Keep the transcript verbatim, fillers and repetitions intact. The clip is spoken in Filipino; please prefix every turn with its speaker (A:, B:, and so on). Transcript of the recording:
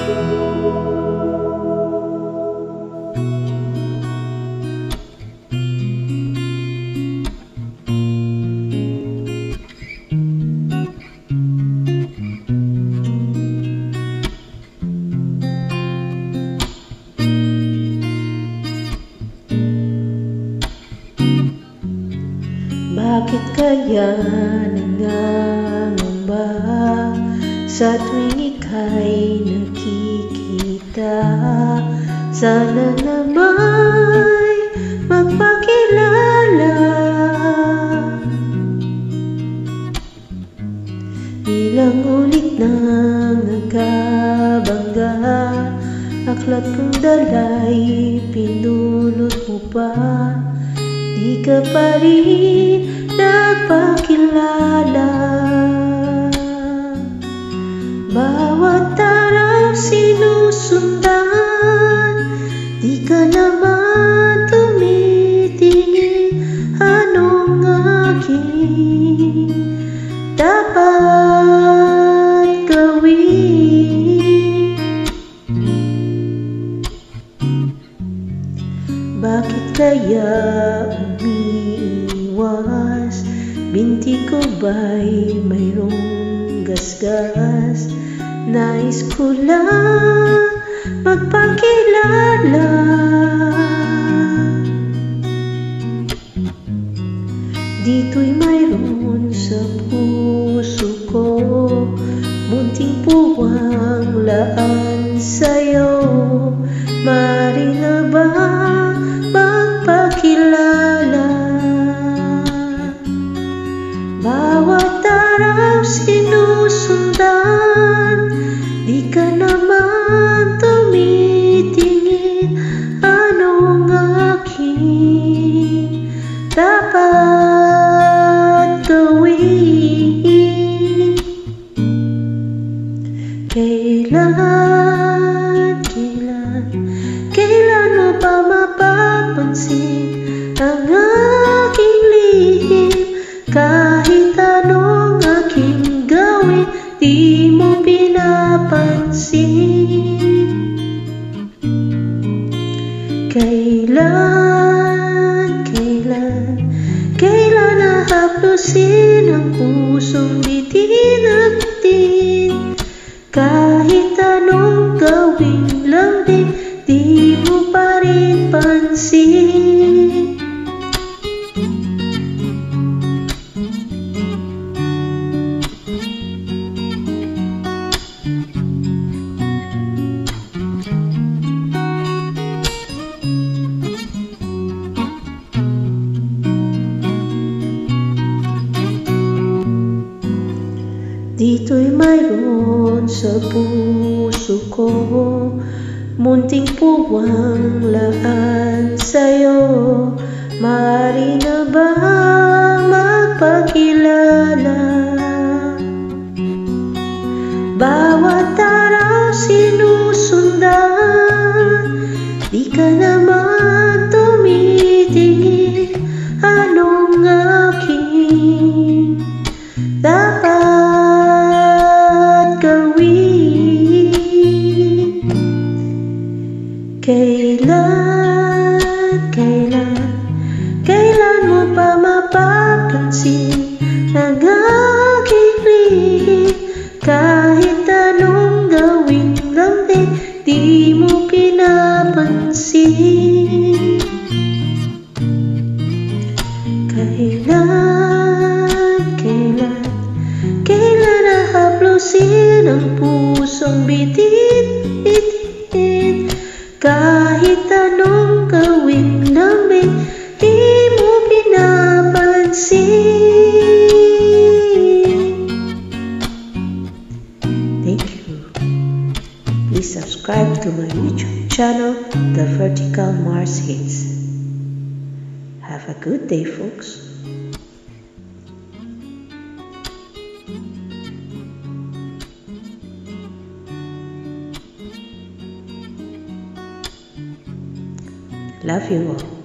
A: Bakit kaya nangangamba sa tuwing ika'y nakikita? Sana nama'y magpakilala. Bilang ulit ng nagkabangga, aklat kong dala'y pinulot mo pa. Di ka pa rin nagpakilala. Bawat araw sinusundan, di ka naman tumitingin. Anong aking dapat gawin? Bakit kaya umiiwas? Binti ko ba'y mayroong gasgas? Nais ko lang magpakilala. Dito'y mayroon sa puso ko, munting puwang laan sa'yo. Maaari na ba magpakilala? Bawat araw sinusundan, di ka naman tumitingin. Anong aking dapat gawin? Kailan, kailan, kailan mo ba mapapansin ang aking lihim? Kahit anong aking gawin, di mo pinapansin. Kailan, kailan, kailan nahaplusin ang pusong bitin at bitin? Kahit anong gawin lang din, di mo pa rin pansin. Dito'y mayroon sa puso ko, munting puwang laan sa'yo. Maaari na ba magpakilala? Bawat araw sinusundan, di ka naman tumitingin. Anong aking dapat gawin? Kailan, kailan, kailan mo pa mapapansin ang aking lihim? Kahit anong gawin lang din, di mo pinapansin. Kailan, kailan, kailan nahaplusin ang pusong bitin-bitin? Kahit anong gawin namin, di mo pinapansin. Thank you. Please subscribe to my YouTube channel, The Vertical Mars Hits. Have a good day, folks. Love you all.